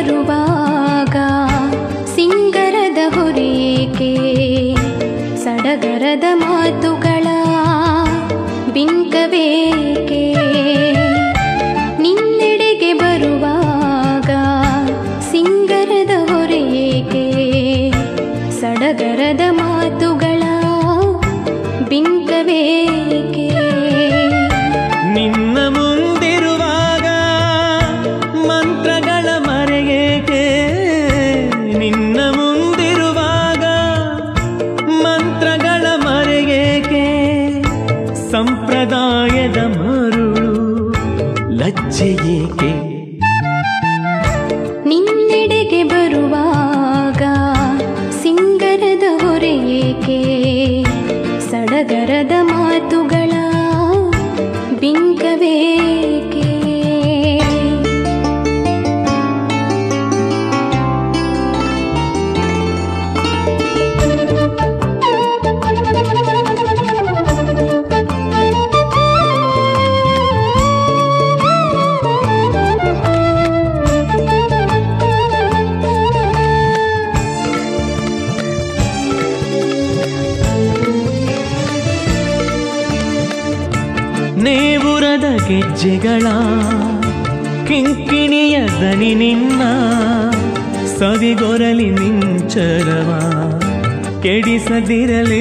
ಬರುವಾಗ ಸಿಂಗರದ ಹೊರೇಕೆ ಸಡಗರದ ಮಾತುಗಳ ಬಿಂಕವೇಕೆ ನಿನ್ನೆಡೆಗೆ ಬರುವಾಗ ಸಿಂಗರದ ಹೊರೇಕೆ ಸಡಗರದ ಮಾತುಗಳ ಬಿಂಕವೇಕೆ ನಿನ್ನ ಮುಂದಿರುವಾಗ ಮಂತ್ರಗಳ ಮರೆಯೇಕೆ ನಿನ್ನ ಮುಂದಿರುವಾಗ ಮಂತ್ರಗಳ ಮರೆಯೇಕೆ ಸಂಪ್ರದಾಯದ ಮರುಳು ಲಜ್ಜೆಯೇಕೆ ನಿನ್ನೆಡೆಗೆ ಬರುವಾಗ ಸಿಂಗರದ ಹೊರೆಯೇಕೆ ಸಡಗರದ ಮಾತುಗಳ ಬಿಂಕವೇಕೆ ನೇವುರದ ಗೆಜ್ಜೆಗಳ ಕಿಂಕಿಣಿಯ ದನಿ ನಿನ್ನ ಸವಿಗೊರಲಿ ನಿಂಚರವ ಕೆಡಿಸದಿರಲಿ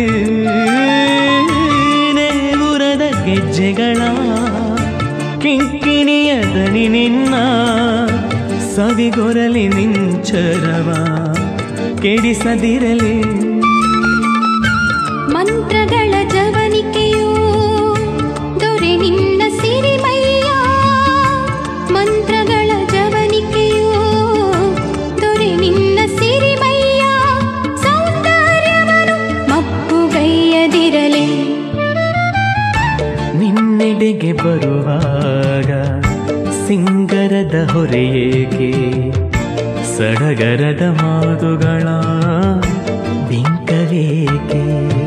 ನೇವುರದ ಗೆಜ್ಜೆಗಳ ಕಿಂಕಿಣಿಯ ದನಿ ನಿನ್ನ ಸವಿಗೊರಲಿ ನಿಂಚರವ ಕೆಡಿಸದಿರಲಿ ಮಂತ್ರಗಳ ಜವನಿಕೆಯು ದೊರೆ ನಿನ್ನ ಸಿರಿಮಯ್ಯ ಮಂತ್ರಗಳ ಜವನಿಕೆಯು ದೊರೆ ನಿನ್ನ ಸಿರಿಮಯ್ಯ ಸೌಂದರ್ಯವನ್ನು ಮಪ್ಪುಗೈಯದಿರಲಿ ನಿನ್ನೆಡೆಗೆ ಬರುವಾಗ ಸಿಂಗರದ ಹೊರೆಯೇಕೆ ಸಡಗರದ ಮಾತುಗಳ ಬಿಂಕವೇಕೆ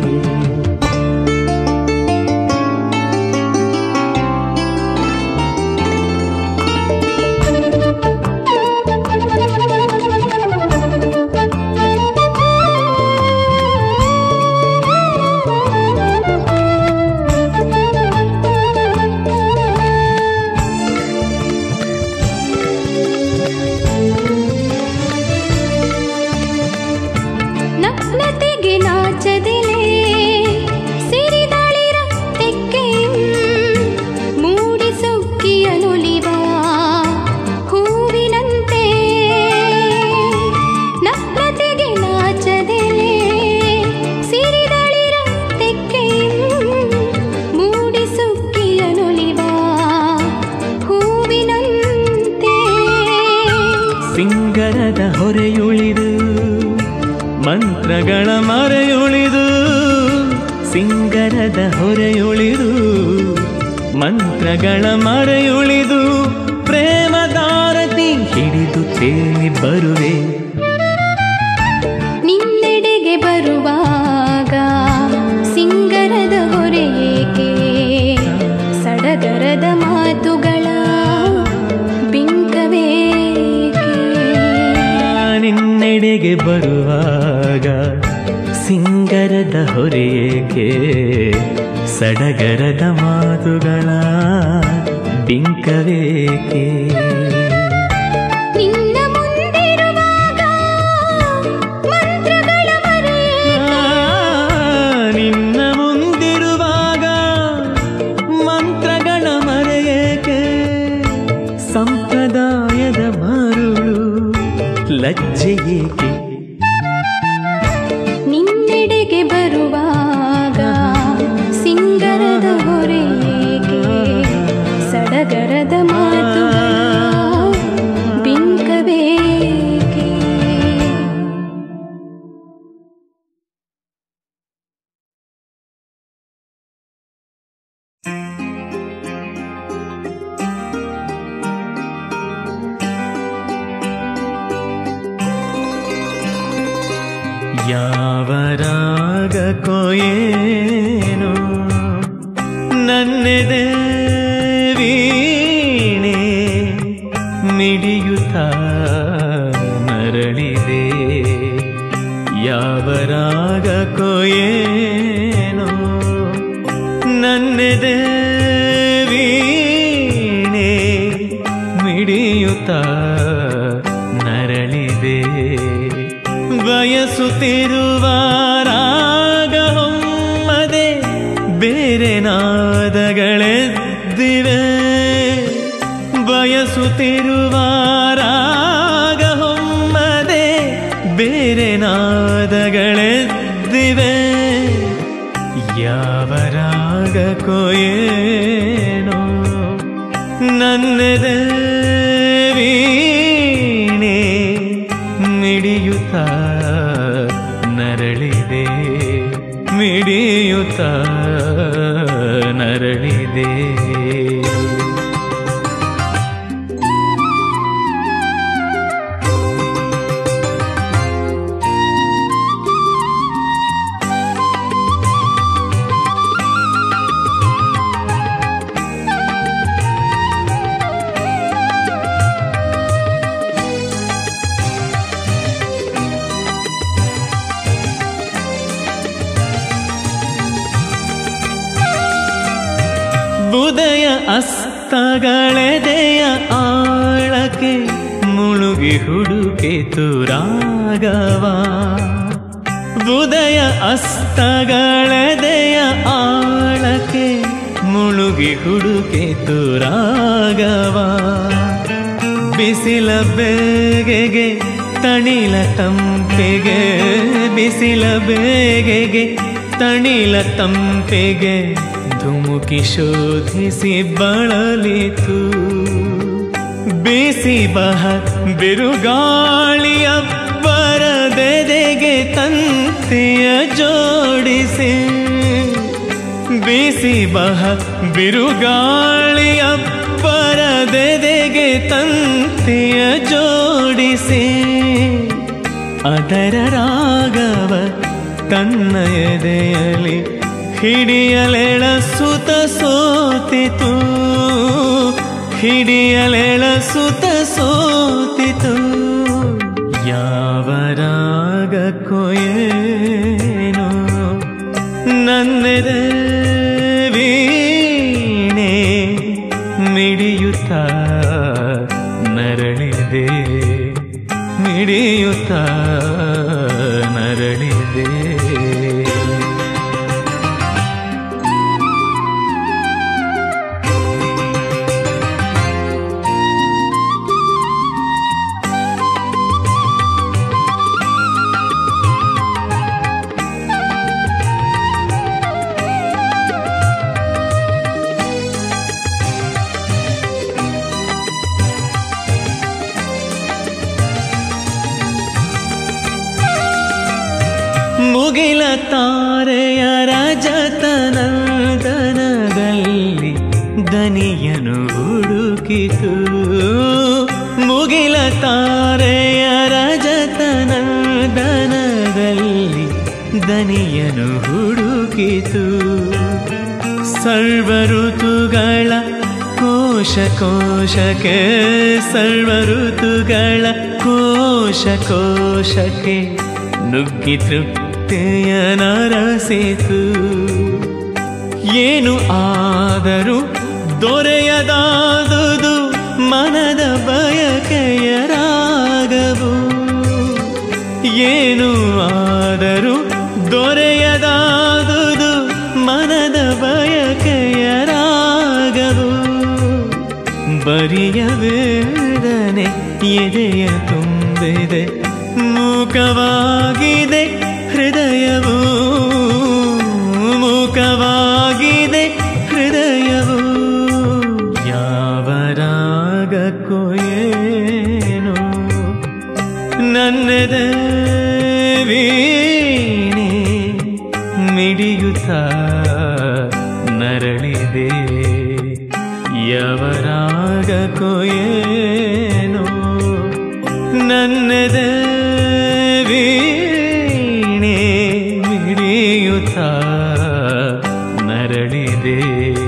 ನಗ್ನತೆಗೆ ನಾಚದಿಲೆ ಸಿರಿದಳಿರ ತೆಕ್ಕೆಯು ಮೂಡಿಸುಕ್ಕಿಯನುಲಿವ ಹೂವಿನಂತೆ ನಗ್ನತೆಗೆ ನಾಚದಿಲೆ ಸಿರಿದಳಿರ ತೆಕ್ಕೆಯು ಮೂಡಿಸುಕ್ಕಿಯನುಲಿವ ಹೂವಿನಂತೆ ಸಿಂಗರದ ಹೊರೆಯುಳಿದು ಮಂತ್ರಗಳ ಮರೆಯುಳಿದು ಸಿಂಗರದ ಹೊರೆಯುಳಿದು ಮಂತ್ರಗಳ ಮರೆಯುಳಿದು ಪ್ರೇಮದಾರತಿ ಹಿಡಿದು ತೇಲಿ ಬರುವೆ ನಿನ್ನೆಡೆಗೆ ಬರುವಾಗ ಸಿಂಗರದ ಹೊರೆಯೇಕೆ ಸಡಗರದ ಮಾತುಗಳ ಬಿಂಕವೇಕೆ ನಿನ್ನೆಡೆಗೆ ಬರುವಾಗ ಸಿಂಗರದ ಹೊರೆಯೇಕೆ ಸಡಗರದ ಮಾತುಗಳ ಬಿಂಕವೇಕೆ ನಿನ್ನ ಮುಂದಿರುವಾಗ ಮಂತ್ರಗಳ ಮರೆಯೇಕೆ ನಿನ್ನ ಮುಂದಿರುವಾಗ ಮಂತ್ರಗಳ ಮರೆಯೇಕೆ ಸಂಪ್ರದಾಯದ ಮರುಳು ಲಜ್ಜೆಯೇಕೆ ನಿನ್ನೆಡೆಗೆ ಬರುವಾಗ ಸಿಂಗರದ ಹೊರೆಯೇಕೆ ಸಡಗರದ ಮಾತುಗಳ ಬಿಂಕವೇಕೆ ಯಾವ ರಾಗಕ್ಕೋ ಏನೋ ನನ್ನೆದೆ ವೀಣೆ ಮಿಡಿಯುತ್ತಾ ನರಳಿದೆ ಬಯಸುತ್ತಿರುವ ರಾಗ ಹೊಮ್ಮದೆ ಬೇರೆ ನಾದಗಳೆದ್ದಿವೆ ಬಯಸುತ್ತಿರುವ ರಾಗ ಹೊಮ್ಮದೆ ಬೇರೆ ನಾದಗಳೆದ್ದಿವೆ ಯಾವ ರಾಗಕ್ಕೋ ಏನೋ ನನ್ನೆದೆ ವೀಣೆ ಮಿಡಿಯುತ್ತ ನರಳಿದೆ ಮಿಡಿಯುತ್ತ ನರಳಿದೆ ಉದಯ ಅಸ್ತಗಳೆದೆಯ ಆಳಕ್ಕೆ ಮುಳುಗಿ ಹುಡುಕಿತು ರಾಗವ ಉದಯ ಅಸ್ತಗಳೆದೆಯ ಆಳಕ್ಕೆ ಮುಳುಗಿ ಹುಡುಕಿತು ರಾಗವ ಬಿಸಿಲ ಬೇಗೆಗೆ ತಣಿಲ ತಂಪೆಗೆ ಬಿಸಿಲ ಬೇಗೆಗೆ ತಣಿಲ ತಂಪೆಗೆ ಧುಮುಕಿ ಶೋಧಿಸಿ ಬಳಲಿತು ಬೀಸಿ ಬಹ ಬಿರುಗಾಳಿಯ ಬರದೆದೆಗೆ ತಂತಿಯ ಜೋಡಿಸಿ ಬೀಸಿ ಬಹ ಬಿರುಗಾಳಿಯ ಬರದೆದೆಗೆ ತಂತಿಯ ಜೋಡಿಸಿ ಅದರ ರಾಗವ ತನ್ನ ಎದೆಯಲಿ ಹಿಡಿಯಲೆಳ ಸುತ ಸೋತಿತು ಹಿಡಿಯಲೆಳ ಸುತ ಸೋತಿತು ಯಾವ ರಾಗಕ್ಕೋ ಏನೋ ನನ್ನೆದೆ ವೀಣೆ ಮಿಡಿಯುತ್ತ ನರಳಿದೆ ಮಿಡಿಯುತ್ತ ನರಳಿದೆ ಮುಗಿಲ ತಾರೆಯ ರಜತನಂದನದಲ್ಲಿ ದನಿಯನು ಹುಡುಕಿತು ಮುಗಿಲ ತಾರೆಯ ರಜತನಂದನದಲ್ಲಿ ದನಿಯನು ಹುಡುಕಿತು ಸರ್ವ ಋತುಗಳ ಕೋಶ ಕೋಶಕ್ಕೆ ಸರ್ವ ಋತುಗಳ ಕೋಶ ಕೋಶಕ್ಕೆ ನುಗ್ಗಿ ತೃಪ್ತಿಯ ನರಸಿತು ಏನು ಆದರೂ ದೊರೆಯದಾದುದು ಮನದ ಬಯಕೆಯ ರಾಗವು ಏನು ಆದರೂ ದೊರೆಯದಾದುದು ಮನದ ಬಯಕೆಯ ರಾಗವು ಬರಿಯ ವೇದನೆ ಎದೆಯ ತುಂಬಿದೆ ಮೂಕವಾಗಿದೆ ಹೃದಯವು ಮೂಕವಾಗಿದೆ ಹೃದಯವು ಯಾವ ರಾಗಕ್ಕೋ ಏನೋ ನನ್ನೆದೆ ವೀಣೆ ಮಿಡಿಯುತ್ತ ನರಳಿದೆ ಯಾವ ರಾಗಕ್ಕೋ ಏನೋ ನನ್ನೆದೆ ವೀಣೆ ಮಿಡಿಯುತ್ತ ನರಳಿದೆ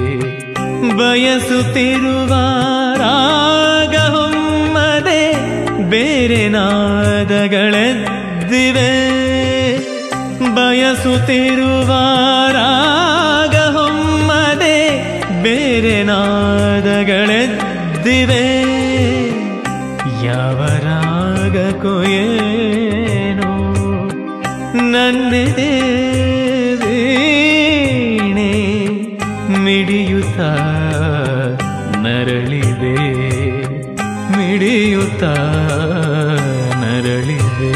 ಬಯಸುತ್ತಿರುವ ರಾಗ ಹೊಮ್ಮದೆ ಬೇರೆ ನಾದಗಳೆದ್ದಿವೆ ಬಯಸುತ್ತಿರುವ ರಾಗ ಹೊಮ್ಮದೆ ಬೇರೆ ನಾದಗಳೆದ್ದಿವೆ ಯಾವ ರಾಗಕ್ಕೋ ಏನೋ ನನ್ನೆದೆ ವೀಣೆ ಮಿಡಿಯುತ್ತ ನರಳಿದೆ ಮಿಡಿಯುತ್ತ ನರಳಿದೆ.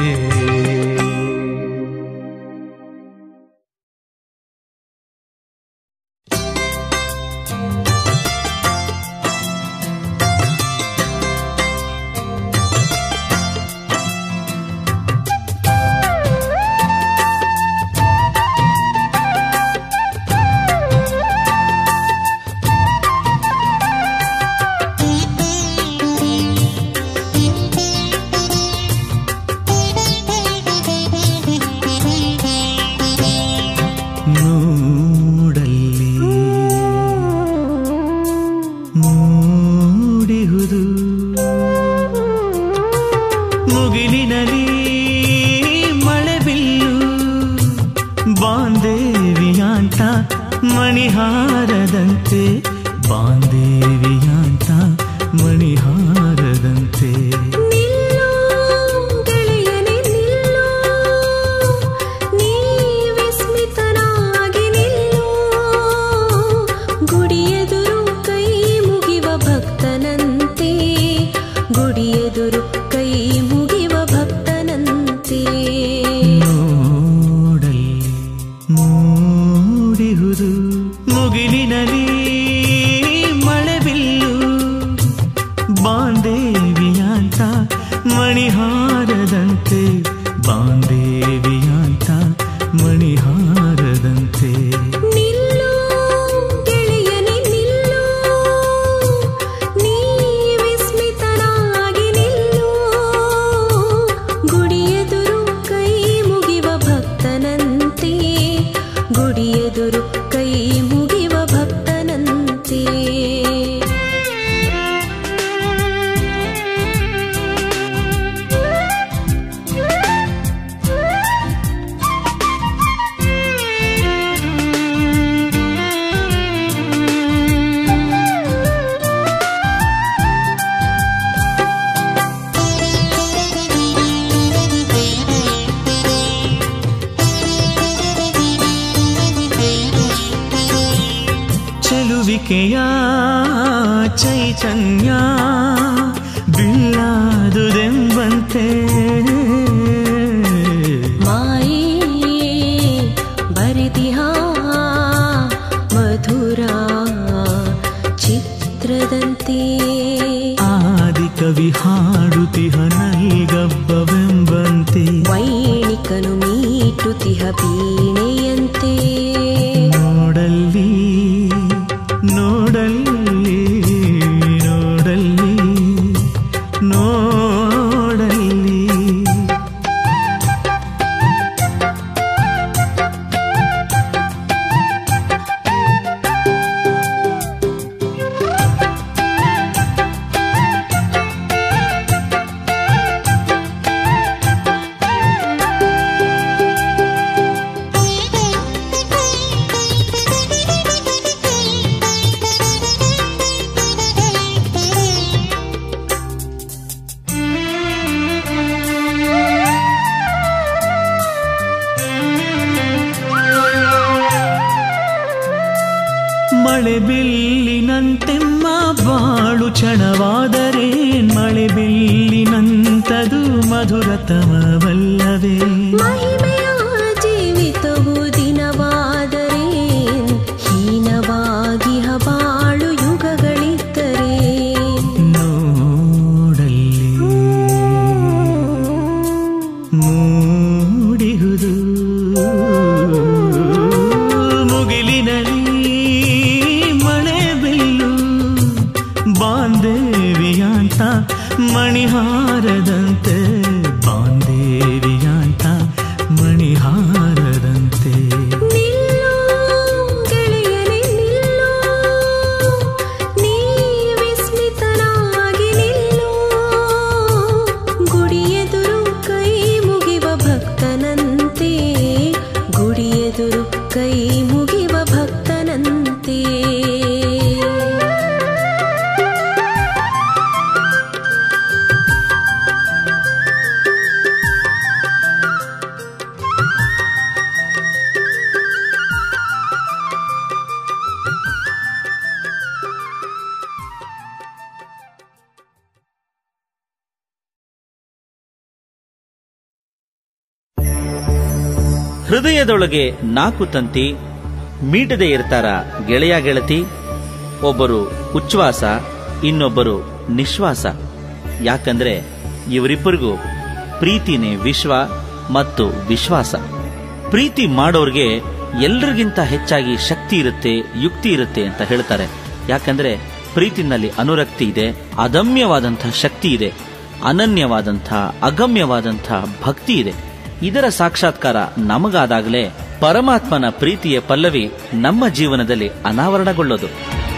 ಮಣಿಹಾರದಂತೆ ಬಾಂದೇವಿಯಾಂತ ಮಣಿಹಾರದಂತೆ ನಿಲ್ಲೋ ಗೆಳೆಯನೇ ನಿಲ್ಲೋ ನೀ ವಿಸ್ಮಿತನಾಗಿ ನಿಲ್ಲೋ ಗುಡಿಯೆದುರು ಕೈ ಮುಗಿವ ಭಕ್ತನಂತೆ ಗುಡಿಯೆದುರು ಕೈ ಮುಗಿವ ಭಕ್ತನಂತೆ ನೋಡಲ್ಲಿ ಮೂಡಿಹುದು ಮುಗಿಲಿನಲ್ಲಿ ಮಳೆ ಬಿಲ್ಲು ಬಾಂದೇವಿಯಾಂತ ಮಣಿಹಾರದಂತೆ ಬಾಂದೇವಿಯಾಂತ ಮಣಿಹಾರದಂತೆ ನಿಲ್ಲೋ ಗೆಳೆಯನೇ ನಿಲ್ಲೋ ನೀ ವಿಸ್ಮಿತನಾಗಿ ನಿಲ್ಲೋ ಗುಡಿಯೆದುರು ಕೈ ಮುಗಿವ ಭಕ್ತನಂತೆ ಗುಡಿಯೆದುರು ಕೈ ಮುಗಿವ ಭಕ್ತನಂತೆ ಚೆಲುವಿಕೆಯ ಚೈತನ್ಯ ಬಿಲ್ಲಾದುದೆಂಬಂತೆ ಮಾಯೇ ಬರೆದಿಹ ಮಧುರ ಚಿತ್ರದಂತೆ ಆದಿಕವಿ ಹಾಡುತಿಹ ನೈಗಬ್ಬವೆಂಬಂತೆ ವೈಣಿಕನು ಮೀಟುತಿಹ ವೀಣೆಯಂತೆ ನೋಡಲ್ಲಿ ನೋಡಲ್ಲಿ ನೋಡಲ್ಲಿ ನೋಡಲ್ಲಿ ಮಳೆ ಬಿಲ್ಲಿನಂತೆಮ್ಮ ಬಾಳು ಕ್ಷಣವಾದರೆ ಮಳೆ ಬಿಲ್ಲಿನಂತದು ಮಧುರತಮವಲ್ಲವೇ ಮಹಿಮೆಯ ಜೀವಿತವು ದಿನವಾದರೆ ಹೀನವಾಗಿಹ ಬಾಳು ಯುಗಗಳಿದ್ದರೆ ನೋಡಲ್ಲಿ ಮೂಡಿಹುದು ಮುಗಿಲಿನಲ್ಲಿ ಮಳೆ ಬಿಲ್ಲು ಬಾಂದೇವಿಯಾಂತ ಮಣಿಹಾರದಂತೆ ಬಾಂದೇವಿಯಾಂತ ಮಣಿಹಾರದಂತೆ ನಿಲ್ಲೋ ಗೆಳೆಯನೇ ನಿಲ್ಲೋ ನೀ ವಿಸ್ಮಿತನಾಗಿ ನಿಲ್ಲೋ ಗುಡಿಯೆದುರು ಕೈ ಮುಗಿವ ಭಕ್ತನಂತೆ ಗುಡಿಯೆದುರು ಕೈ ಮುಗಿವ ಭಕ್ತನಂತೆ ಹೃದಯದೊಳಗೆ 4 ತಂತಿ ಮೀಟದೆ ಇರ್ತಾರ ಗೆಳೆಯ ಗೆಳತಿ. ಒಬ್ಬರು ಉಚ್ಛ್ವಾಸ, ಇನ್ನೊಬ್ಬರು ನಿಶ್ವಾಸ. ಯಾಕಂದ್ರೆ ಇವರಿಬ್ಬರಿಗೂ ಪ್ರೀತಿನೇ ವಿಶ್ವ ಮತ್ತು ವಿಶ್ವಾಸ. ಪ್ರೀತಿ ಮಾಡೋರ್ಗೆ ಎಲ್ರಿಗಿಂತ ಹೆಚ್ಚಾಗಿ ಶಕ್ತಿ ಇರುತ್ತೆ, ಯುಕ್ತಿ ಇರುತ್ತೆ ಅಂತ ಹೇಳ್ತಾರೆ. ಯಾಕಂದ್ರೆ ಪ್ರೀತಿನಲ್ಲಿ ಅನುರಕ್ತಿ ಇದೆ, ಅದಮ್ಯವಾದಂಥ ಶಕ್ತಿ ಇದೆ, ಅನನ್ಯವಾದಂಥ ಅಗಮ್ಯವಾದಂಥ ಭಕ್ತಿ ಇದೆ. ಇದರ ಸಾಕ್ಷಾತ್ಕಾರ ನಮಗಾದಾಗಲೇ ಪರಮಾತ್ಮನ ಪ್ರೀತಿಯ ಪಲ್ಲವಿ ನಮ್ಮ ಜೀವನದಲ್ಲಿ ಅನಾವರಣಗೊಳ್ಳೋದು.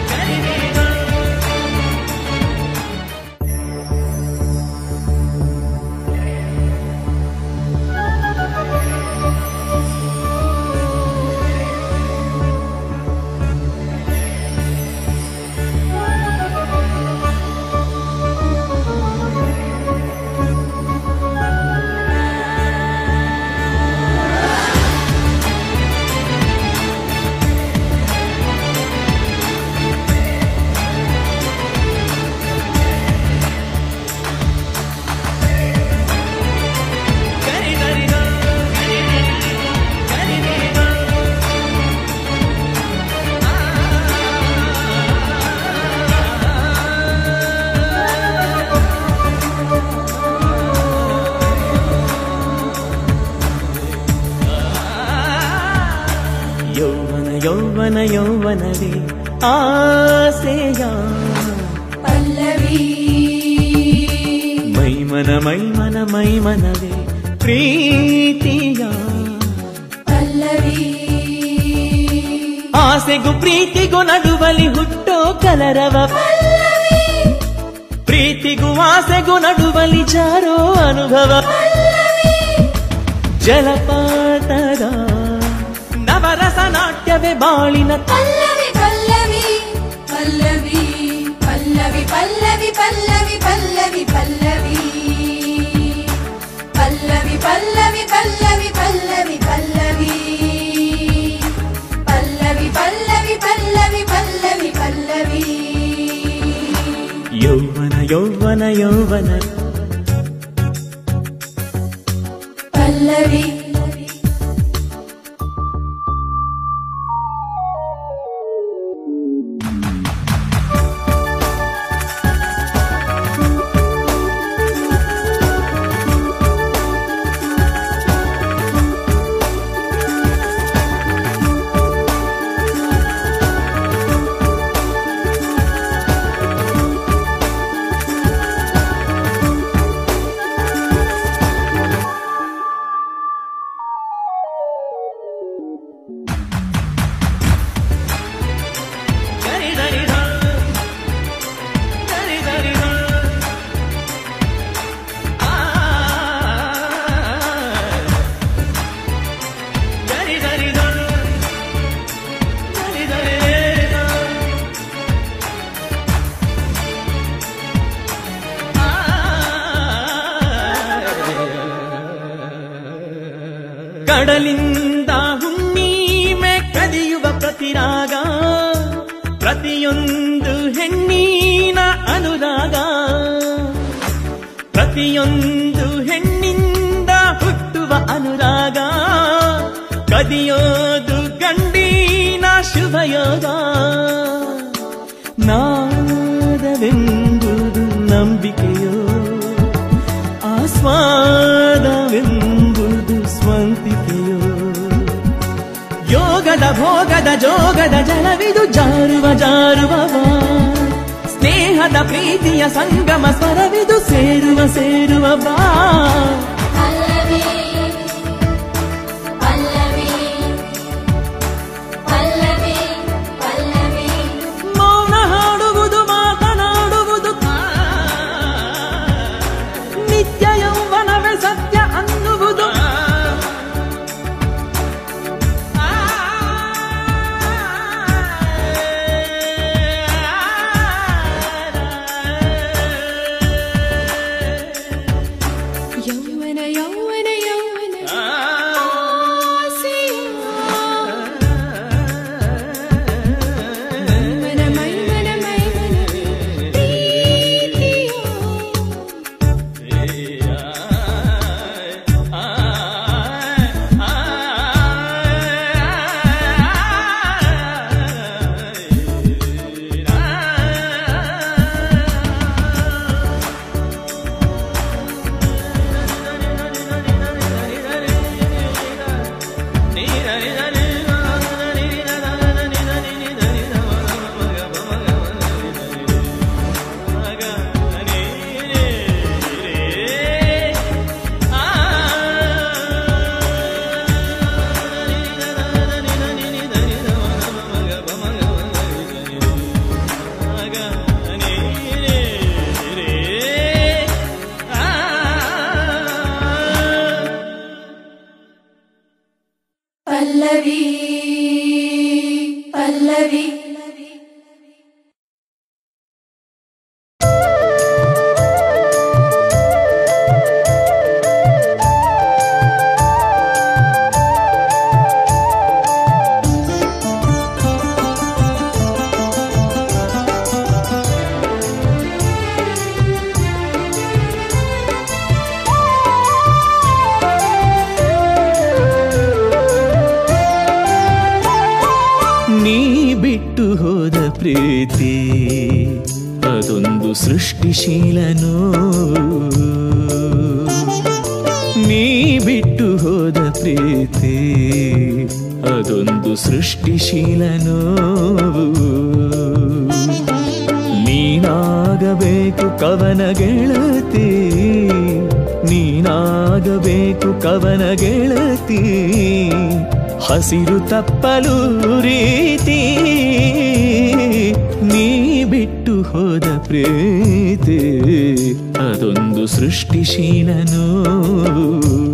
ಯೌವನ ಯೌವನವೇ ಆಸೆಯ ಪಲ್ಲವಿ, ಮೈಮನ ಮೈಮನ ಮೈಮನವೇ ಪ್ರೀತಿಯ ಪಲ್ಲವಿ, ಆಸೆಗೂ ಪ್ರೀತಿಗೂ ನಡುವಲಿ ಹುಟ್ಟೋ ಕಲರವ ಪಲ್ಲವಿ, ಪ್ರೀತಿಗೂ ಆಸೆಗೂ ನಡುವಲಿ ಜಾರೋ ಅನುಭವ ಪಲ್ಲವಿ, ಜಲಪಾತದ ನವರಸ ನಾಟ್ಯವೇ ಬಾಳಿನ ಪಲ್ಲವಿ ಪಲ್ಲವಿ ಪಲ್ಲವಿ ಪಲ್ಲವಿ ಪಲ್ಲವಿ ಪಲ್ಲವಿ ಪಲ್ಲವಿ ಪಲ್ಲವಿ ಪಲ್ಲವಿ ಪಲ್ಲವಿ ಪಲ್ಲವಿ ಪಲ್ಲವಿ ಪಲ್ಲವಿ ಪಲ್ಲವಿ ಪಲ್ಲವಿ ಪಲ್ಲವಿ ಪಲ್ಲವಿ ಪಲ್ಲವಿ ಯೌವನ ಯೌವನ ಯೌವನ ಪಲ್ಲವಿ. ಕಡಲಿಂದ ಹುಣ್ಣಿಮೆ ಕದಿಯುವ ಪ್ರತಿರಾಗ, ಪ್ರತಿಯೊಂದು ಹೆಣ್ಣಿನ ಅನುರಾಗ, ಪ್ರತಿಯೊಂದು ಹೆಣ್ಣಿಂದ ಹುಟ್ಟುವ ಅನುರಾಗ, ಕದಿಯೋದು ಗಂಡಿನ ಶುಭಯೋಗ. ನಾದವೆಂಬುದು ನಂಬಿಕೆಯೋ, ಆಸ್ವಾದವೆಂಬುದು ಸ್ವಂತಿಕೆಯೋ, ಯೋಗದ ಭೋಗದ ಜೋಗದ ಜಲವಿದು ಜಾರುವ ಜಾರುವವ, ಸ್ನೇಹದ ಪ್ರೀತಿಯ ಸಂಗಮ ಸ್ವರವಿದು ಸೇರುವ ಸೇರುವ ಬಾ. ಪಲ್ಲವಿ ಪಲ್ಲವಿ ಪಲ್ಲವಿ ಪಲ್ಲವಿ, ಮೌನ ಹಾಡುವುದು ಮಾತನಾಡುವುದು, ನಿತ್ಯ ಯೌವನವೇ ಸತ್ಯ ಅನ್ನುವುದು, ಯೌವನ ಪ್ರೀತಿ ಅದೊಂದು ಸೃಷ್ಟಿಶೀಲ ನೋವು. ನೀ ಬಿಟ್ಟು ಹೋದ ಪ್ರೀತಿ ಅದೊಂದು ಸೃಷ್ಟಿಶೀಲ ನೋವು. ನೀನಾಗಬೇಕು ಕವನ ಗೆಳತಿ, ನೀನಾಗಬೇಕು ಕವನ ಗೆಳತಿ, ಹಸಿರು ತಪ್ಪಲು ರೀತಿ. ನೀ ಬಿಟ್ಟು ಹೋದ ಪ್ರೀತಿ ಅದೊಂದು ಸೃಷ್ಟಿಶೀಲ ನೋವು.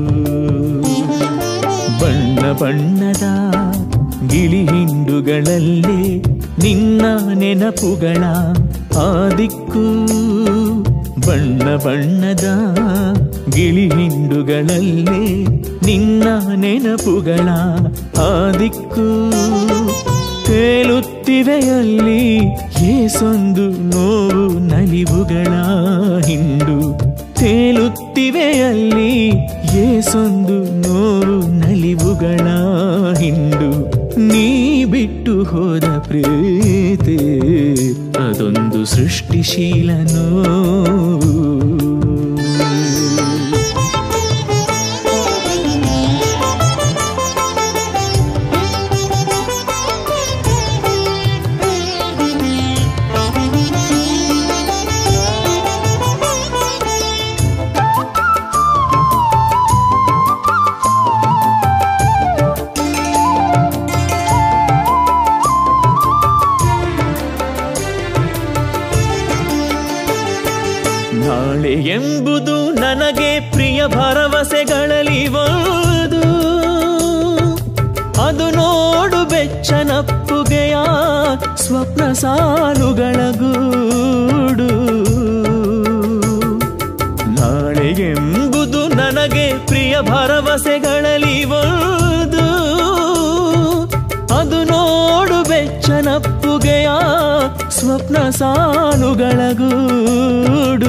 ಬಣ್ಣ ಬಣ್ಣದ ಗಿಳಿ ಹಿಂಡುಗಳಲ್ಲಿ ನಿನ್ನ ನೆನಪುಗಳ ಆ ದಿಕ್ಕು. ಬಣ್ಣ ಬಣ್ಣದ ಗಿಳಿ ಹಿಂಡುಗಳಲ್ಲಿ ನಿನ್ನ ನೆನಪುಗಳ ಆ ದಿಕ್ಕು. ತೇಲುತ್ತಿವೆಯಲ್ಲಿ ಏಸೊಂದು ನೋವು ನಲಿವುಗಳ ಹಿಂಡು. ತೇಲುತ್ತಿವೆಯಲ್ಲಿ ಏಸೊಂದು ನೋವು ನಲಿವುಗಳ ಹಿಂಡು. ನೀ ಬಿಟ್ಟು ಹೋದ ಪ್ರೀತಿ ಅದೊಂದು ಸೃಷ್ಟಿಶೀಲ ನೋವು. ನಾಳೆ ಎಂಬುದು ನನಗೆ ಪ್ರಿಯ ಭರವಸೆಗಳಲ್ಲಿ ಒಂದು. ಅದು ನೋಡು ಬೆಚ್ಚನಪ್ಪುಗೆಯ ಸ್ವಪ್ನ ಸಾಲುಗಳ ಗೂಡು. ನಾಳೆ ಎಂಬುದು ನನಗೆ ಪ್ರಿಯ ಭರವಸೆಗಳಲ್ಲಿ ಒಂದು. ಅದು ನೋಡು ಬೆಚ್ಚನಪ್ಪುಗೆಯ ಸ್ವಪ್ನ ಸಾಲುಗಳ ಗೂಡು.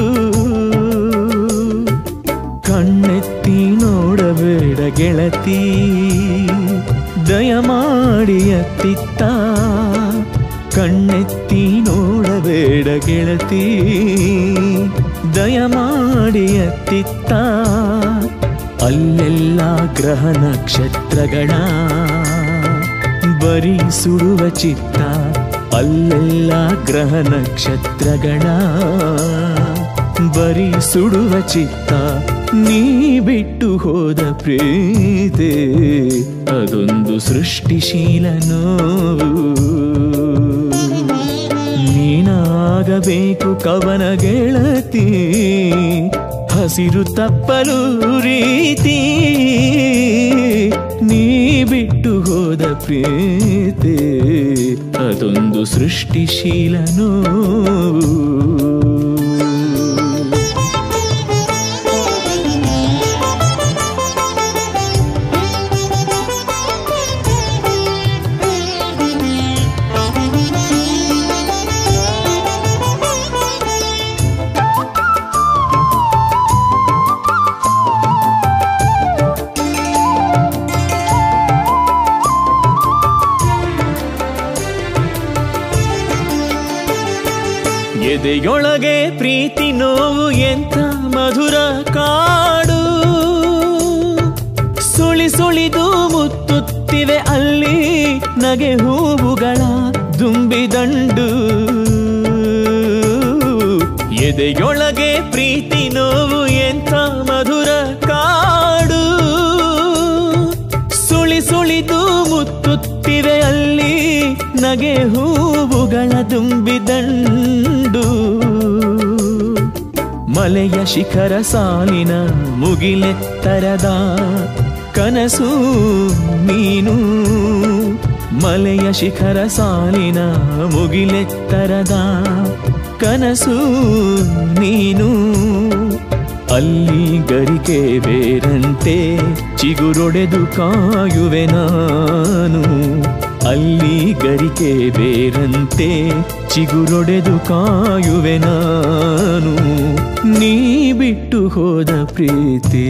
ಕಣ್ಣೆತ್ತಿ ನೋಡಬೇಡ ಗೆಳತಿ, ದಯಮಾಡಿ ಅತ್ತಿತ್ತ. ಕಣ್ಣೆತ್ತಿ ನೋಡಬೇಡ ಗೆಳತಿ, ದಯಮಾಡಿ ಅತ್ತಿತ್ತ. ಅಲ್ಲೆಲ್ಲ ಗ್ರಹ ನಕ್ಷತ್ರಗಳ ಬರೀ ಸುಡುವ ಚಿತ್ತ. ಅಲ್ಲೆಲ್ಲ ಗ್ರಹ ನಕ್ಷತ್ರಗಳ ಬರೀ ಸುಡುವ ಚಿತ್ತ. ನೀ ಬಿಟ್ಟು ಹೋದ ಪ್ರೀತಿ ಅದೊಂದು ಸೃಷ್ಟಿಶೀಲ ನೋವು. ನೀನಾಗಬೇಕು ಕವನ ಗೆಳತಿ, ಹಸಿರು ತಪ್ಪಲು ರೀತಿ. ನೀ ಬಿಟ್ಟು ಹೋದ ಪ್ರೀತಿ ಅದೊಂದು ಸೃಷ್ಟಿಶೀಲ ನೋವು. ಎದೆಯೊಳಗೆ ಪ್ರೀತಿ ನೋವು ಎಂಥ ಮಧುರ ಕಾಡು. ಸುಳಿ ಸುಳಿದು ಮುತ್ತುತ್ತಿವೆ ಅಲ್ಲಿ ನಗೆ ಹೂವುಗಳ ದುಂಬಿದಂಡು. ಎದೆಯೊಳಗೆ ಪ್ರೀತಿ ನೋವು ಎಂಥ ಮಧುರ ಕಾಡು. ಸುಳಿ ಸುಳಿದು ಮುತ್ತುತ್ತಿವೆ ಅಲ್ಲಿ ನಗೆ ಹೂವುಗಳ ದುಂಬಿದಂಡು. ಮಲೆಯ ಶಿಖರ ಸಾಲಿನ ಮುಗಿಲೆತ್ತರದ ಕನಸು ನೀನು. ಮಲೆಯ ಶಿಖರ ಸಾಲಿನ ಮುಗಿಲೆತ್ತರದ ಕನಸು ನೀನು. ಅಲ್ಲಿ ಗರಿಕೆ ಬೇರಂತೆ ಚಿಗುರೊಡೆದು ಕಾಯುವೆ ನಾನು. ಅಲ್ಲಿ ಗರಿಕೆ ಬೇರಂತೆ ಚಿಗುರೊಡೆದು ಕಾಯುವೆ ನಾನು. ನೀ ಬಿಟ್ಟು ಹೋದ ಪ್ರೀತಿ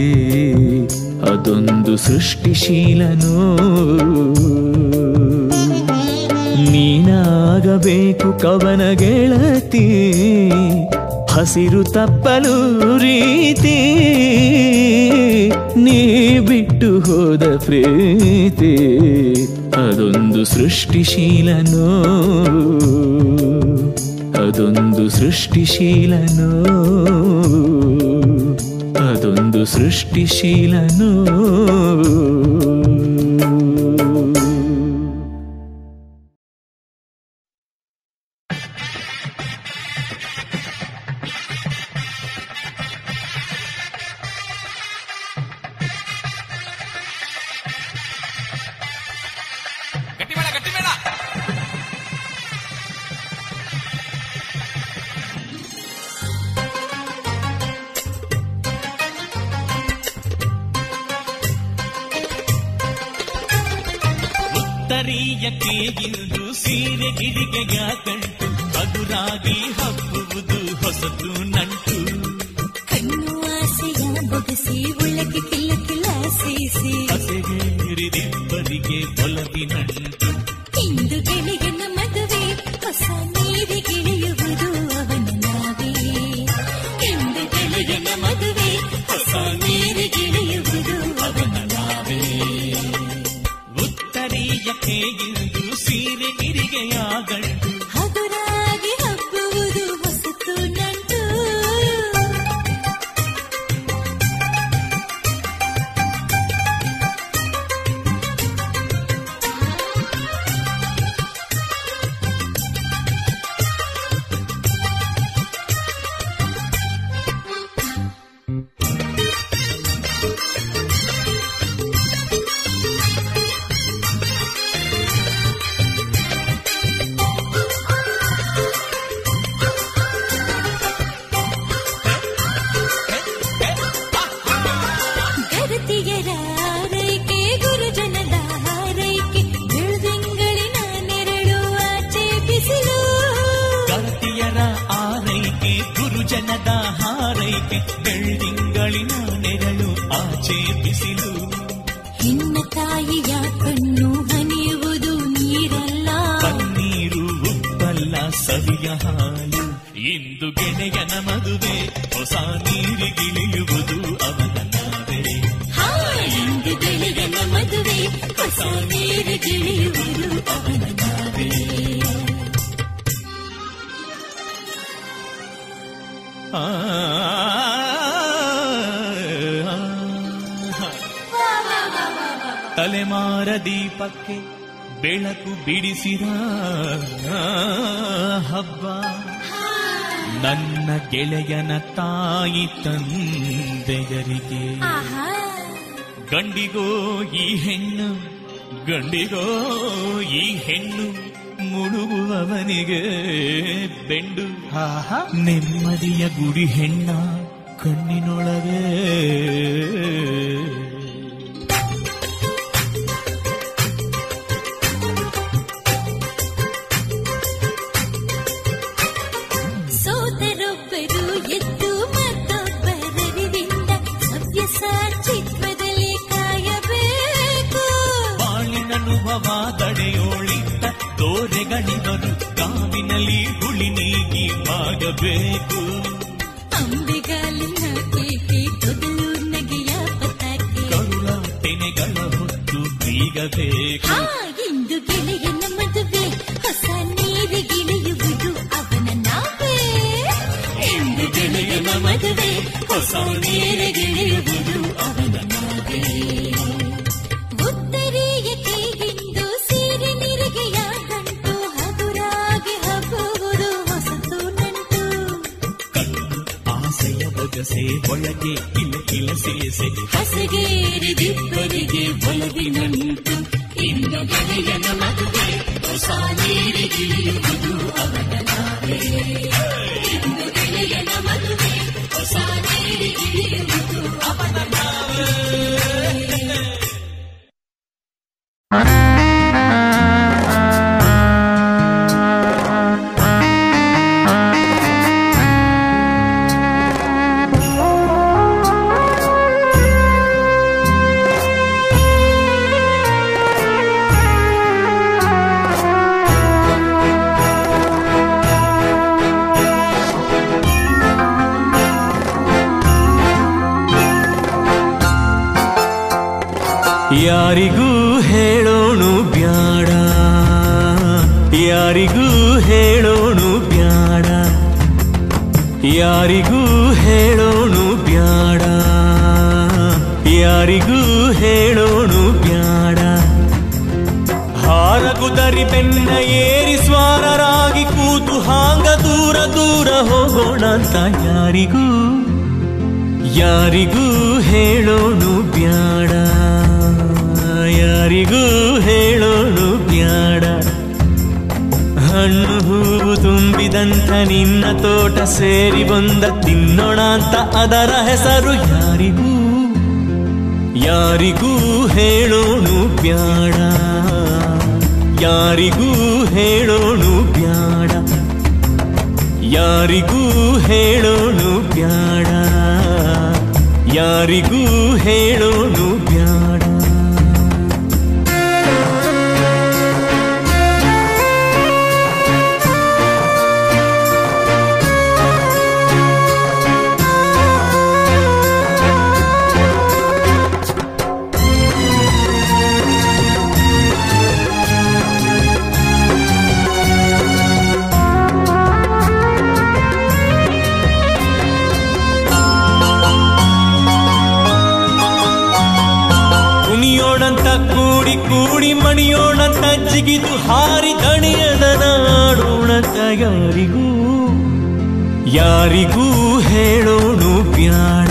ಅದೊಂದು ಸೃಷ್ಟಿಶೀಲ ನೋವು. ನೀನಾಗಬೇಕು ಕವನ ಗೆಳತಿ, ಹಸಿರು ತಪ್ಪಲು ರೀತಿ, ನೀ ಬಿಟ್ಟು ಹೋದ ಪ್ರೀತಿ ಅದೊಂದು ಸೃಷ್ಟಿಶೀಲನೋ, ಅದೊಂದು ಸೃಷ್ಟಿಶೀಲನೋ, ಅದೊಂದು ಸೃಷ್ಟಿಶೀಲನೋ. ಉತ್ತರೀಯಕ್ಕೆ ಇಂದು ಸೀರೆ ಗಿರಿಗೆಯ ಕಂಟು, ಹಗುರಾಗಿ ಹಬ್ಬುವುದು ಹೊಸತು ನಂಟು. ಕಣ್ಣು ಆಸೆಯ ಬೊಗಸಿ ಒಳಗೆ ಕಿಲ್ಲ ಕಿಲ್ಲ ಸೇಸಿ, ಹಸೆಗೇರಿದಿಬ್ಬರಿಗೆ ಒಲವಿನಂಟು. ಇಂದು ಗೆಳೆಯನ ಮದುವೆ, ಹೊಸ ನೀರಿಗಿಳಿಯುವುದು ಅವನ ನಾವೇ. ಇಂದು ಗೆಳೆಯನ ಮದುವೆ, ಹೊಸ ನೀರಿಗಿಳಿಯುವುದು ಅವನ ನಾವೇ. ಉತ್ತರೀಯಕ್ಕೆ ಇಂದು ಸೀರೆ ಗಿರಿಗೆಯ ಗಂಟು, ಹಗುರಾಗಿ ಹಬ್ಬುವುದು ಹೊಸತು ನಂಟು. ಗರತಿಯರ ಆರೈಕೆ, ಗುರುಜನದ ಹಾರೈಕೆ, ಬೆಳ್ದಿಂಗಳಿನ ನೆರಳು ಆಚೆ ಬಿಸಿಲು. ಗರತಿಯರ ಆರೈಕೆ, ಗುರುಜನದ ಹಾರೈಕೆ, ಬೆಳ್ದಿಂಗಳಿನ ನೆರಳು ಆಚೆ ಬಿಸಿಲು. ಹೆಣ್ಣ ತಾಯಿಯ ಕಣ್ಣು ಹನಿಯುವುದು ನೀರಲ್ಲ, ಪನ್ನೀರು ಉಪ್ಪಲ್ಲ ಸವಿಯ ಹಾಲು. ಇಂದು ಗೆಳೆಯನ ಮದುವೆ, ಹೊಸ ನೀರಿಗಿಳಿಯುವುದು ಅವನ ನಾವೇ. ಇಂದು ಗೆಳೆಯನ ಮದುವೆ, ಹೊಸ ನೀರಿಗಿಳಿಯುವುದು ಅವನ ನಾವೇ. ತಲೆಮಾರ ದೀಪಕ್ಕೆ ಬೆಳಕು ಬಿಡಿಸಿದ ಹಬ್ಬ, ನನ್ನ ಗೆಳೆಯನ ತಾಯಿ ತಂದೆಯರಿಗೆ. ಗಂಡಿಗೋ ಈ ಹೆಣ್ಣು, ಗಂಡಿಗೋ ಈ ಹೆಣ್ಣು, ಮುಳುಗುವವನಿಗೆ ಬೆಂಡು. ನೆಮ್ಮದಿಯ ಗುಡಿ ಹೆಣ್ಣ ಕಣ್ಣಿನೊಳಗೆ. ಸೋದರೊಬ್ಬರು ಎದ್ದು ಮತ್ತೊಬ್ಬರರಿವಿಂದ ಸವ್ಯಸಾಚಿತ್ವದಲ್ಲಿ ಕಾಯಬೇಕು. ಬಾಳಿನನುಭವ ತಡೆಯೋಳಿಂದ ತೋರೆಗಳಿವರು ಕಾವಿನಲ್ಲಿ ಹುಳಿ ನೀಗಿ ಮಾಡಬೇಕು. ಅಂಬೆಗಾಲಿನ ಕೇಕೆ, ತೊದಲು ನಗೆಯ ಪತಾಕೆ, ಕರುಳ ತೆನೆಗಳ ಹೊತ್ತು ಬೀಗಬೇಕು. ಇಂದು ಗೆಳೆಯನ ಮದುವೆ, ಹೊಸ ನೀರಿಗಿಳಿಯುವುದು ಅವನ ನಾವೇ. ಇಂದು ಗೆಳೆಯನ ಮದುವೆ, ಹೊಸ ನೀರಿಗಿಳಿಯುವುದು ಅವನ ನಾವೇ. ಉತ್ತರೀಯಕ್ಕೆ ಇಂದು ಸೀರೆ ನೀರಿಗೆಯ ಗಂಟು, ಹಗುರಾಗಿ ಹಬ್ಬುವುದು ಹೊಸತು ನಂಟು. ಕಣ್ಣು ಆಸೆಯ ಬೊಗಸೆ ಒಳಗೆ ಕಿಲ ಕಿಲ ಸೇಸೆ, ಹಸೆಗೇರಿದಿಬ್ಬರಿಗೆ ಒಲವಿನಂಟು. ಇಂದು ಗೆಳೆಯನ ಮದುವೆ, ಹೊಸ ನೀರಿಗಿಳಿಯುವುದು ಅವನ ನಾವೇ. ಇಂದು ಗೆಳೆಯನ ಮದುವೆ, ಹೊಸ ನೀರಿಗಿಳಿಯುವುದು ಅವನ ನಾವೇ. ಯಾರಿಗೂ ಹೇಳೋಣು ಬ್ಯಾಡ, ಯಾರಿಗೂ ಹೇಳೋಣು ಬ್ಯಾಡ, ಯಾರಿಗೂ ಹೇಳೋಣು ಬ್ಯಾಡ, ಯಾರಿಗೂ ಹೇಳೋಣು ಬ್ಯಾಡ. ಹಾರಗುದರಿ ಬೆನ್ನ ಏರಿ ಸ್ವಾರರಾಗಿ ಕೂತು ಹಾಂಗ ದೂರ ದೂರ ಹೋಗೋಣ ಅಂತ ಯಾರಿಗೂ ಯಾರಿಗೂ ಹೇಳೋಣು ಬ್ಯಾಡ, ಯಾರಿಗೂ ಹೇಳೋಣು ಬ್ಯಾಡ. ಹಣ್ಣು ಹೂವು ತುಂಬಿದಂಥ ನಿನ್ನ ತೋಟ ಸೇರಿ ಬಂದ ತಿನ್ನೋಣ ಅಂತ ಅದರ ಹೆಸರು ಯಾರಿಗೂ ಯಾರಿಗೂ ಹೇಳೋಣು ಬ್ಯಾಡ, ಯಾರಿಗೂ ಹೇಳೋಣು ಬ್ಯಾಡ, ಯಾರಿಗೂ ಹೇಳೋಣು ಬ್ಯಾಡ, ಯಾರಿಗೂ ಹೇಳೋಣು ಬ್ಯಾಡ. ಕುಣಿಯೋಣಂತ ಕೂಡಿ ಕೂಡಿ ಮಣಿಯೋಣಂತ ಜಿಗಿದು ಹಾರಿ ದಣಿಯದ ನಾಡೋಣಂತ ಯಾರಿಗೂ ಯಾರಿಗೂ ಹೇಳೋಣು ಬ್ಯಾಡ,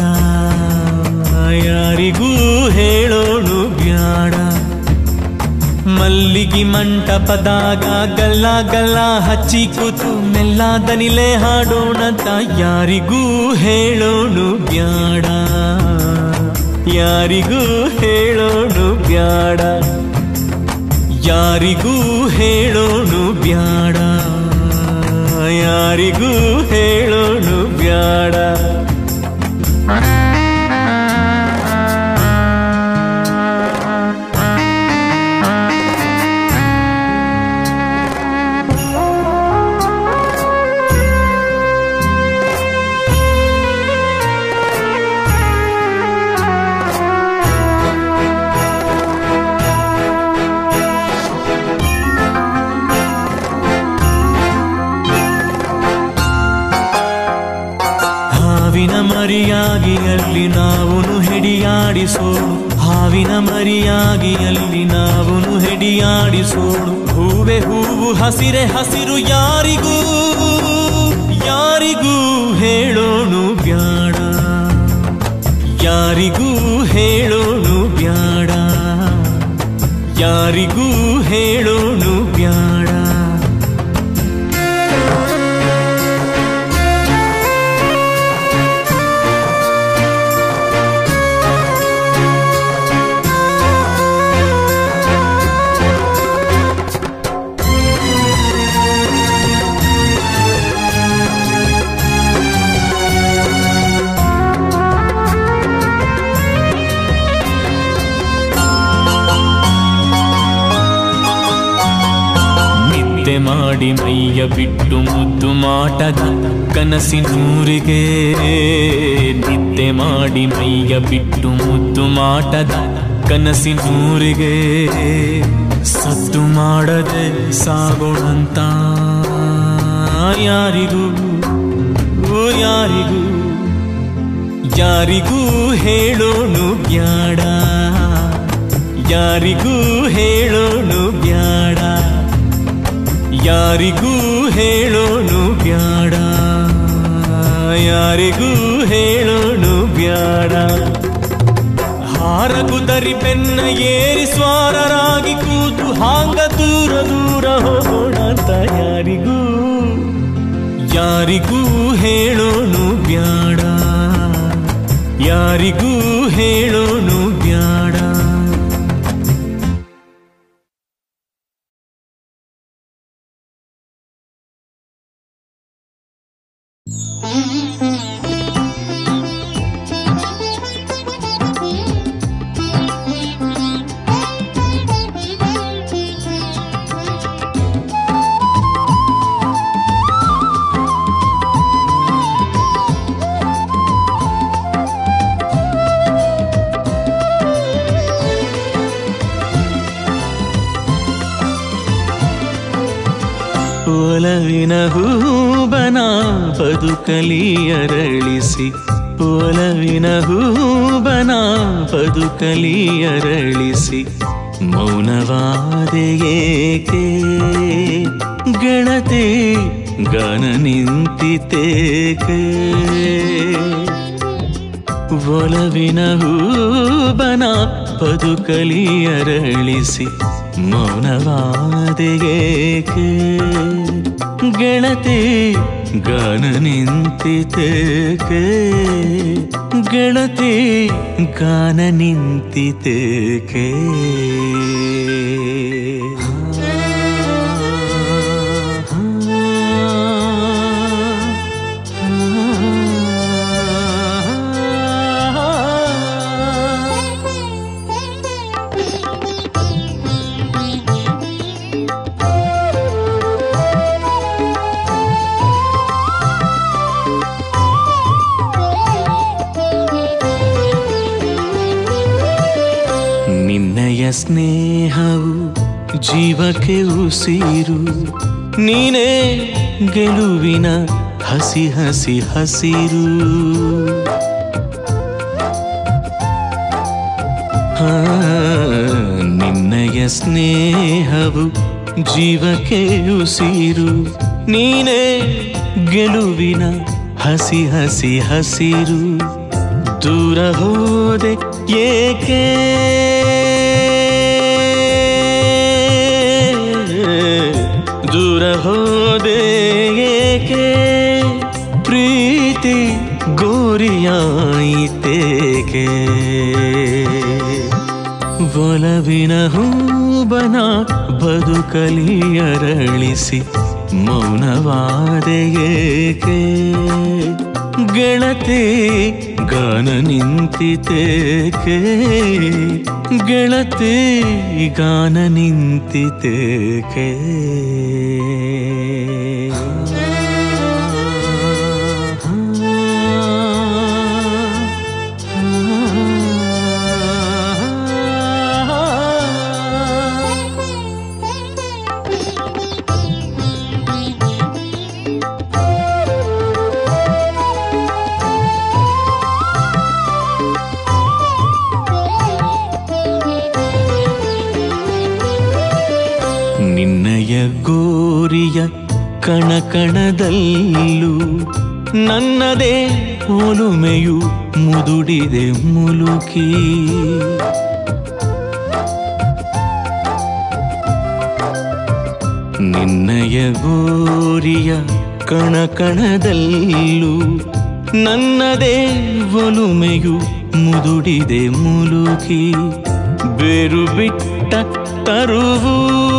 ಯಾರಿಗೂ ಹೇಳೋಣು ಬ್ಯಾಡ. ಮಲ್ಲಿಗೆ ಮಂಟಪದಾಗ ಗಲ್ಲ ಗಲ್ಲ ಹಚ್ಚಿ ಕೂತು ಮೆಲ್ಲ ದನಿಲೆ ಹಾಡೋಣಂತ ಯಾರಿಗೂ ಹೇಳೋಣು ಬ್ಯಾಡ, ಯಾರಿಗೂ ಹೇಳೋಣು ಬ್ಯಾಡ, ಯಾರಿಗೂ ಹೇಳೋಣು ಬ್ಯಾಡ, ಯಾರಿಗೂ ಹೇಳೋಣು ಬ್ಯಾಡ. ಹಾವಿನ ಮರಿಯಾಗಿ ಅಲ್ಲಿ ನಾವುನು ಹೆಡಿಯಾಡಿಸೋಣು, ಹಾವಿನ ಮರಿಯಾಗಿ ಅಲ್ಲಿ ನಾವುನು ಹೆಡಿಯಾಡಿಸೋಣು. ಹೂವೆ ಹೂವು ಹಸಿರೆ ಹಸಿರು ಯಾರಿಗೂ ಯಾರಿಗೂ ಹೇಳೋಣು ಬ್ಯಾಡ, ಯಾರಿಗೂ ಹೇಳೋಣು ಬ್ಯಾಡ, ಯಾರಿಗೂ ಹೇಳೋಣು ಬ್ಯಾಡ. ನಿದ್ದೆ ಮಾಡಿ ಮೈಯ ಬಿಟ್ಟು ಮುದ್ದು ಮಾಟದ ಕನಸಿನೂರಿಗೆ, ನಿದ್ದೆ ಮಾಡಿ ಮೈಯ ಬಿಟ್ಟು ಮುದ್ದು ಮಾಟದ ಕನಸಿನೂರಿಗೆ. ಸದ್ದು ಮಾಡದೆ ಸಾಗೋಣಂತ ಯಾರಿಗೂ ಯಾರಿಗೂ ಯಾರಿಗೂ ಹೇಳೋಣು ಬ್ಯಾಡ, ಯಾರಿಗೂ ಹೇಳೋಣು ಬ್ಯಾಡ, ಯಾರಿಗೂ ಹೇಳೋಣು ಬ್ಯಾಡ, ಯಾರಿಗೂ ಹೇಳೋಣು ಬ್ಯಾಡ. ಹಾರಗುದರಿ ಬೆನ್ನ ಏರಿ ಸ್ವಾರರಾಗಿ ಕೂತು ಹಾಂಗ ದೂರ ದೂರ ಹೋಗೋಣ ಅಂತ ಯಾರಿಗೂ ಯಾರಿಗೂ ಹೇಳೋಣು ಬ್ಯಾಡ, ಯಾರಿಗೂ ಹೇಳೋಣು ಬ್ಯಾಡ. ಒಲವಿನ ಹೂಬನ ಬದುಕಲಿ ಅರಳಿಸಿ, ಒಲವಿನ ಹೂಬನ ಬದುಕಲಿ ಅರಳಿಸಿ, ಮೌನವಾದೆಯೇಕೆ ಗೆಳತಿ ಗಾನ ನಿಂತಿತೇಕೆ? ಒಲವಿನ ಹೂಬನ ಬದುಕಲಿ ಅರಳಿಸಿ, ಮೌನವಾದೆಯೇಕೆ ಗೆಳತಿ ಗಾನ ನಿಂತಿತೇಕೆ? ಗೆಳತಿ ಗಾನ ನಿಂತಿತೇಕೆ? ನಿನ್ನಯ ಸ್ನೇಹವು ಜೀವಕ್ಕೆ ಉಸಿರು, ನೀನೇ ಗೆಲುವಿನ ಹಸಿ ಹಸಿ ಹಸಿರು. ನಿನ್ನಯ ಸ್ನೇಹವು ಜೀವಕ್ಕೆ ಉಸಿರು, ನೀನೇ ಗೆಲುವಿನ ಹಸಿ ಹಸಿ ಹಸಿರು. ದೂರ ಹೋದೆ ಏಕೆ ದೂರ ಹೋದೆ ಏಕೆ, ಪ್ರೀತಿ ಗೋರಿಯಾಯಿತೇಕೆ? ಒಲವಿನ ಹೂಬನ ಬದುಕಲಿ ಅರಳಿಸಿ, ಮೌನವಾದೆಯೇಕೆ ಗೆಳತಿ ಗಾನ ನಿಂತಿತೇಕೆ? ಗೆಳತಿ ಗಾನ ನಿಂತಿತೇಕೆ? ನಿನ್ನಯ ಗೋರಿಯ ಕಣಕಣದಲ್ಲೂ ನನ್ನದೇ ಒಲುಮೆಯು ಮುದುಡಿದೆ ಮುಲುಕಿ. ನಿನ್ನಯ ಗೋರಿಯ ಕಣಕಣದಲ್ಲೂ ನನ್ನದೇ ಒಲುಮೆಯು ಮುದುಡಿದೆ ಮುಲುಕಿ. ಬೇರು ಬಿಟ್ಟ ತರುವು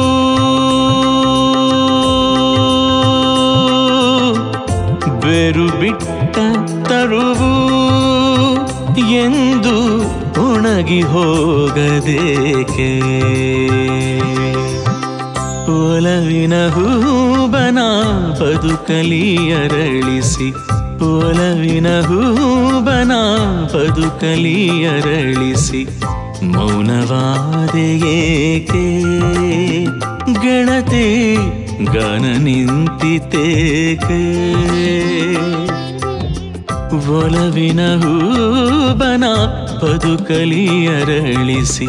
ಬೇರು ಬಿಟ್ಟ ತರುವು ಎಂದು ಒಣಗಿ ಹೋಗದೇಕೆ? ಒಲವಿನ ಹೂಬನ ಬದುಕಲಿ ಅರಳಿಸಿ, ಒಲವಿನ ಹೂಬನ ಬದುಕಲಿ ಅರಳಿಸಿ, ಮೌನವಾದೆಯೇಕೆ ಗೆಳತಿ ಗಾನ ನಿಂತಿತೇಕೆ? ಒಲವಿನ ಹೂಬನ ಬದುಕಲಿ ಅರಳಿಸಿ,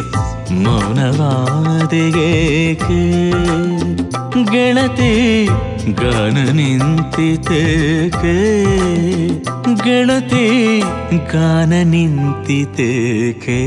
ಮೌನವಾದೆಯೇಕೆ ಗೆಳತಿ ಗಾನ ನಿಂತಿತೇಕೆ? ಗೆಳತಿ ಗಾನ ನಿಂತಿತೇಕೆ?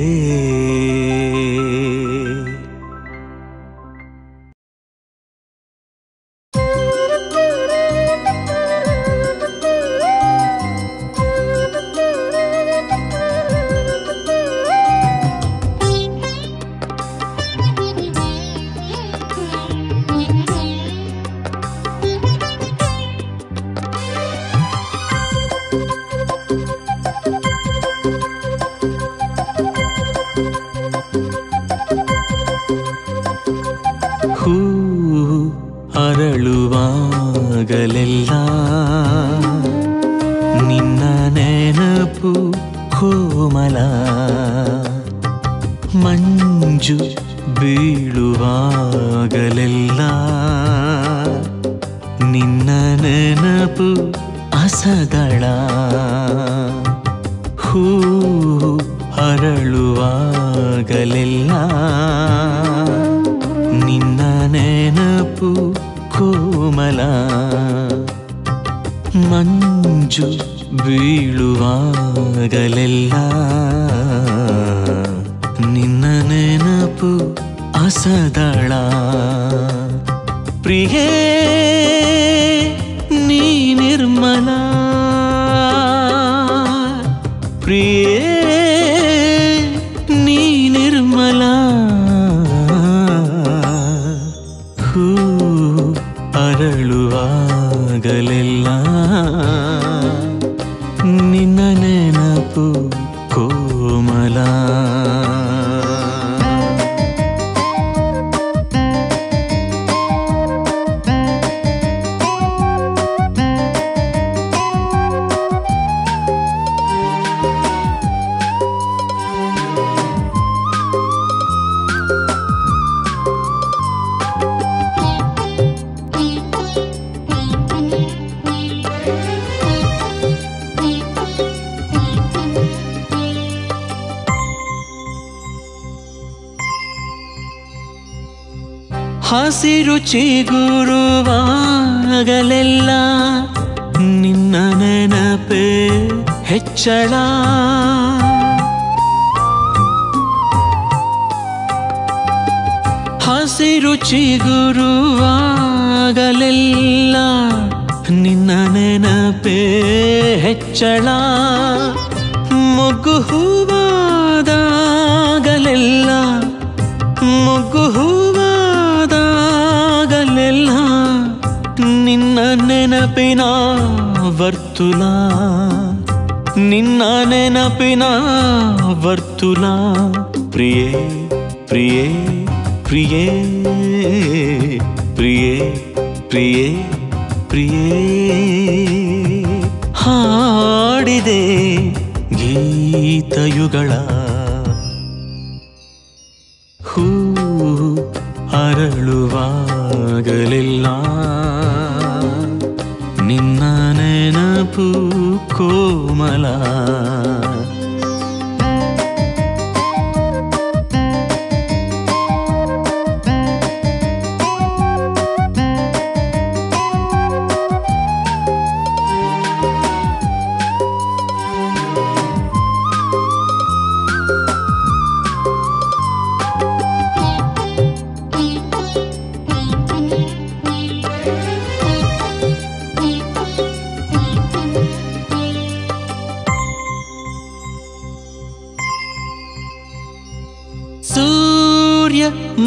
ಹೂ ಅರಳುವಾಗಲೆಲ್ಲ ನಿನ್ನ ನೆನಪು ಕೋಮಲ, ಮಂಜು ಬೀಳುವಾಗಲೆಲ್ಲ ನಿನ್ನ ನೆನಪು ಅಸದಳ ಹೂ ಅರಳುವಾಗಲೆಲ್ಲ ನಿನ್ನ ನೆನಪು ಕೋಮಲ ಮಂಜು ಬೀಳುವಾಗಲೆಲ್ಲ ನಿನ್ನ ನೆನಪು ಅಸದಳ ಪ್ರಿಯೇ ನೀ ನಿರ್ಮಲ ಪ್ರಿಯೇ ನೀ ನಿರ್ಮಲ ಹೂ ಅರಳುವಾಗಲೆಲ್ಲ ನಿನ್ನ ನೆನಪು ಕೋಮಲ ಹಸಿರು ಚಿಗುರುವಾಗಲೆಲ್ಲ ನಿನ್ನ ನೆನಪೇ ಹೆಚ್ಚಳ ಹಸಿರು ಚಿಗುರುವಾಗಲೆಲ್ಲ ನಿನ್ನ ನೆನಪೇ ಹೆಚ್ಚಳ ಮೊಗ್ಗು ಹೂವಾದಾಗಲೆಲ್ಲ ಮೊಗ್ಗು ಹೂವಾದಾಗಲೆಲ್ಲ ನಿನ್ನ ನೆನಪಿನ ವರ್ತುಲ ನಿನ್ನ ನೆನಪಿನ ವರ್ತುಲ ಪ್ರಿಯೇ ಪ್ರಿಯೇ ಪ್ರಿಯೇ ಪ್ರಿಯೇ ಪ್ರಿಯೇ ಪ್ರಿಯೇ ಹಾಡಿದೆ ಗೀತಯುಗಳ ಹೂ ಅರಳುವಾಗಲಿಲ್ಲ ನಿನ್ನ ನೆನಪು ಕೋಮಲ ಸೂರ್ಯ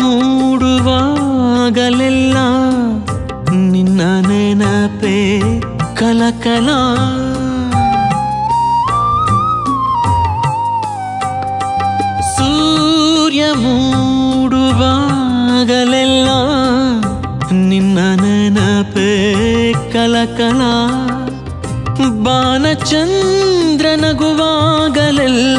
ಮೂಡುವಾಗಲೆಲ್ಲ ನಿನ್ನ ನೆನಪೇ ಕಲಕಲ ಸೂರ್ಯ ಮೂಡುವಾಗಲೆಲ್ಲ ನಿನ್ನ ನೆನಪೇ ಕಲಕಲ ಬಾನಚಂದ್ರ ನಗುವಾಗಲೆಲ್ಲ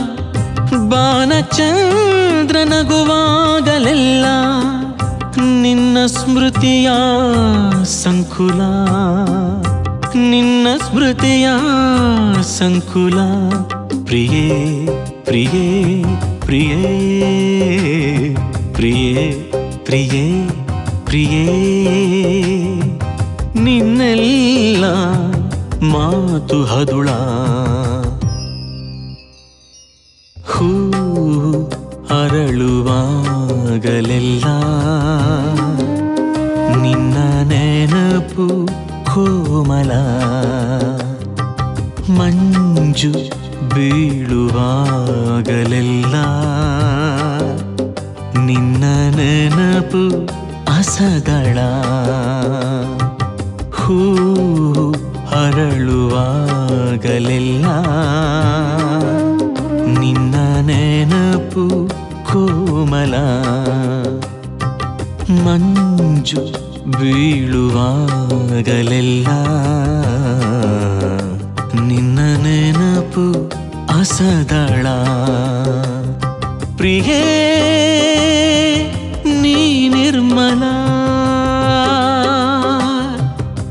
ಬಾನಚಂದ್ರ ನಗುವಾಗಲೆಲ್ಲ ನಿನ್ನ ಸ್ಮೃತಿಯ ಸಂಕುಲ ನಿನ್ನ ಸ್ಮೃತಿಯ ಸಂಕುಲ ಪ್ರಿಯೇ ಪ್ರಿಯೇ ಪ್ರಿಯೇ ಪ್ರಿಯೇ ಪ್ರಿಯೇ ಪ್ರಿಯೇ ನಿನ್ನೆಲ್ಲ ಮಾತು ಹದುಳ ಹೂ ಅರಳುವಾಗಲೆಲ್ಲ ನಿನ್ನ ನೆನಪು ಕೋಮಲ ಮಂಜು ಬೀಳುವಾಗಲೆಲ್ಲ ನಿನ್ನ ನೆನಪು ಅಸದಳ ಹೂ ಅರಳುವಾಗಲೆಲ್ಲ ನಿನ್ನ ನೆನಪು ಕೋಮಲ ಮಂಜು ಬೀಳುವಾಗಲೆಲ್ಲ ನಿನ್ನ ನೆನಪು ಅಸದಳ ಪ್ರಿಯೇ ನೀ ನಿರ್ಮಲ